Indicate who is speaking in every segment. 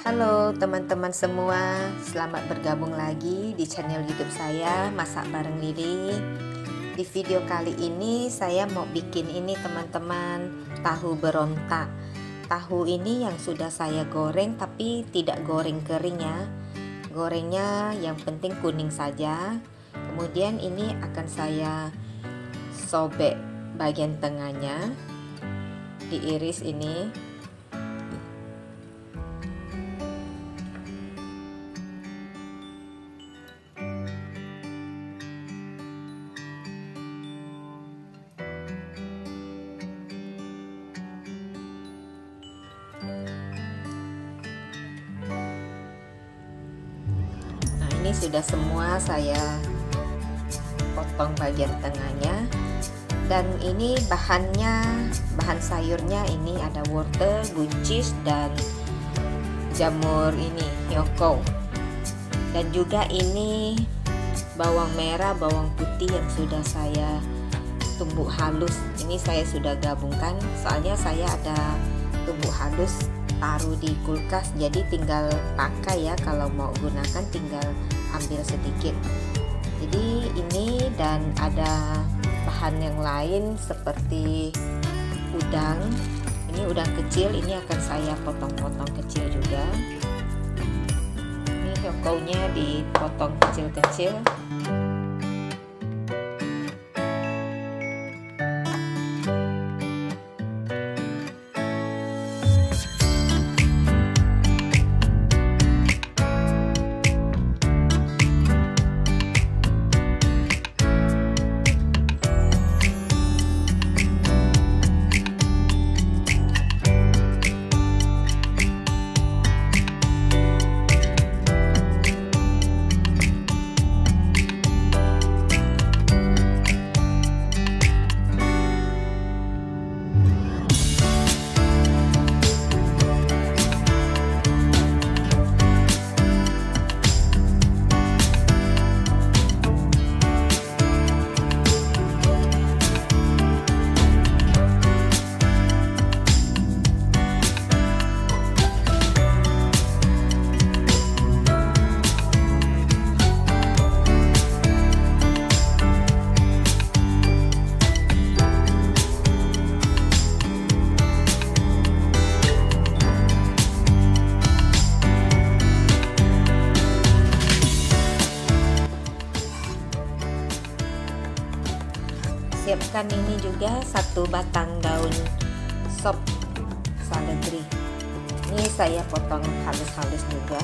Speaker 1: Halo teman-teman semua, selamat bergabung lagi di channel YouTube saya Masak Bareng Lili. Di video kali ini saya mau bikin ini teman-teman, tahu berontak. Tahu ini yang sudah saya goreng tapi tidak goreng kering ya. Gorengnya yang penting kuning saja. Kemudian ini akan saya sobek bagian tengahnya, diiris ini. Ini sudah semua saya potong bagian tengahnya, dan ini bahan sayurnya ini ada wortel, buncis, dan jamur ini hyoko, dan juga ini bawang merah, bawang putih yang sudah saya tumbuk halus. Ini saya sudah gabungkan, soalnya saya ada tumbuk halus taruh di kulkas, jadi tinggal pakai ya, kalau mau gunakan tinggal ambil sedikit. Jadi ini, dan ada bahan yang lain seperti udang. Ini udang kecil, ini akan saya potong-potong kecil juga. Ini hyokonya dipotong kecil-kecil. Siapkan ini juga satu batang daun sop seledri. Ini saya potong halus-halus juga.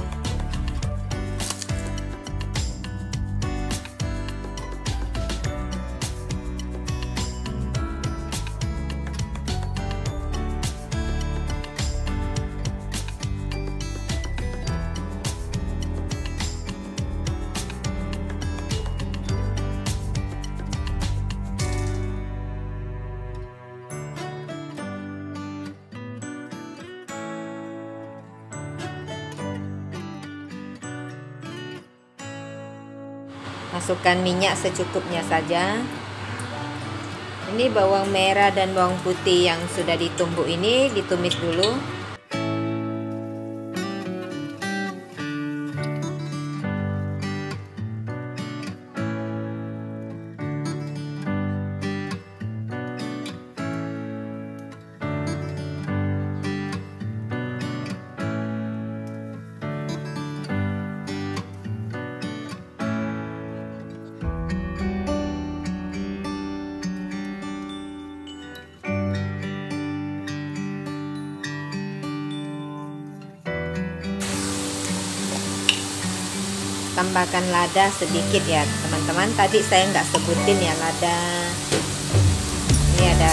Speaker 1: Masukkan minyak secukupnya saja. Ini bawang merah dan bawang putih yang sudah ditumbuk ini ditumis dulu. Tambahkan lada sedikit ya teman-teman, tadi saya nggak sebutin ya lada. Ini ada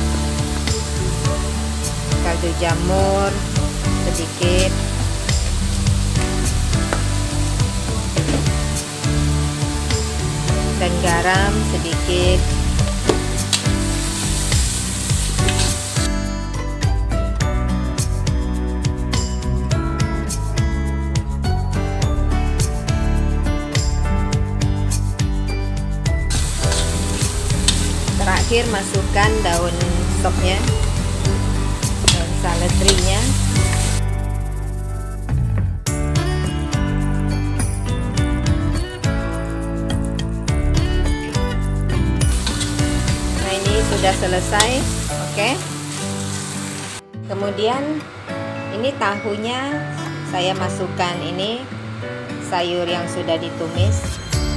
Speaker 1: kaldu jamur sedikit, dan garam sedikit. Terakhir masukkan daun sopnya, daun seledrinya. selesai. Oke. Kemudian ini tahunya saya masukkan ini sayur yang sudah ditumis.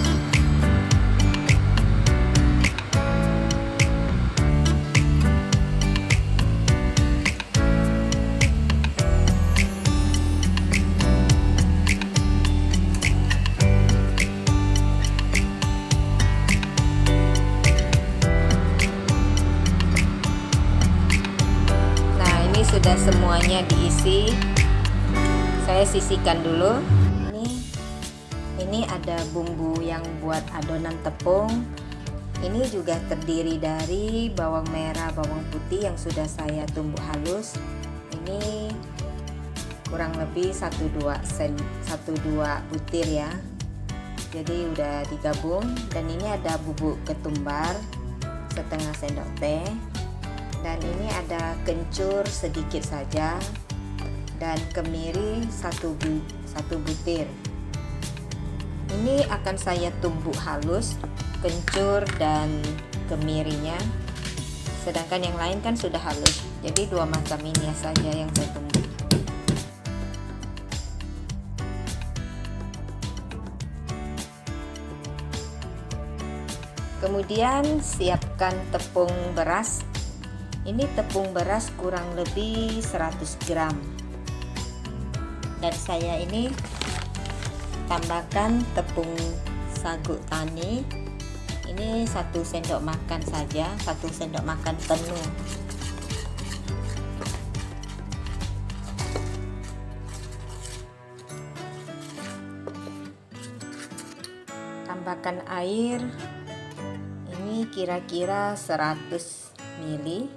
Speaker 1: Sudah semuanya diisi, saya sisihkan dulu. Ini ada bumbu yang buat adonan tepung. Ini juga terdiri dari bawang merah, bawang putih yang sudah saya tumbuk halus. Ini kurang lebih 1-2 butir ya, jadi udah digabung. Dan ini ada bubuk ketumbar setengah sendok teh. Dan ini ada kencur sedikit saja, dan kemiri 1 butir. Ini akan saya tumbuk halus, kencur dan kemirinya. Sedangkan yang lain kan sudah halus, jadi 2 macam ini saja yang saya tumbuk. Kemudian siapkan tepung beras. Ini tepung beras kurang lebih 100 gram. Dan saya ini tambahkan tepung sagu tani. Ini 1 sendok makan saja, 1 sendok makan penuh. Tambahkan air. Ini kira-kira 100 ml.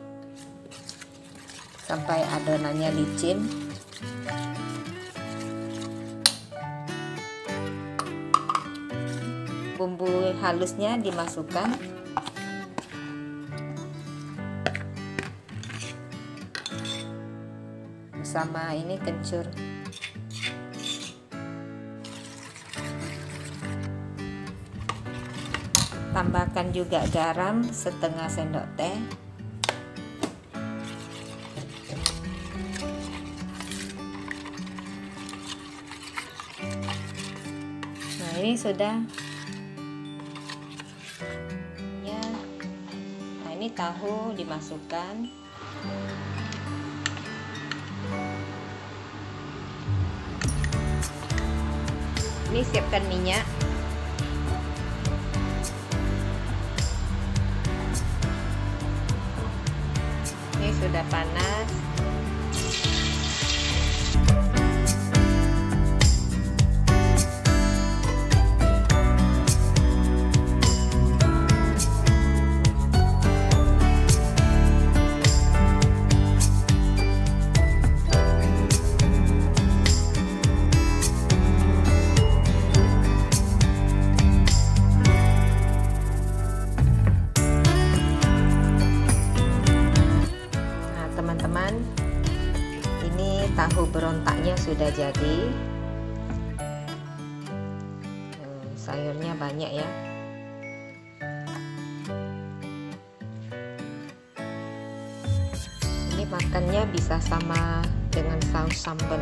Speaker 1: Sampai adonannya licin. Bumbu halusnya dimasukkan. Bersama ini kencur. Tambahkan juga garam setengah sendok teh. Ini sudah ya. Nah, ini tahu dimasukkan. Ini siapkan minyak. Ini sudah panas. Tahu berontaknya sudah jadi. Sayurnya banyak ya. Ini makannya bisa sama dengan saus sambal.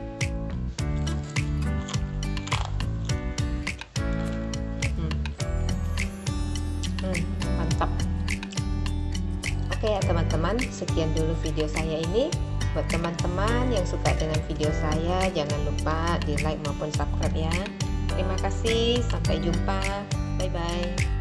Speaker 1: Mantap. Oke ya teman-teman, sekian dulu video saya ini. Buat teman-teman yang suka dengan video saya, jangan lupa di like maupun subscribe ya. Terima kasih, sampai jumpa, bye bye.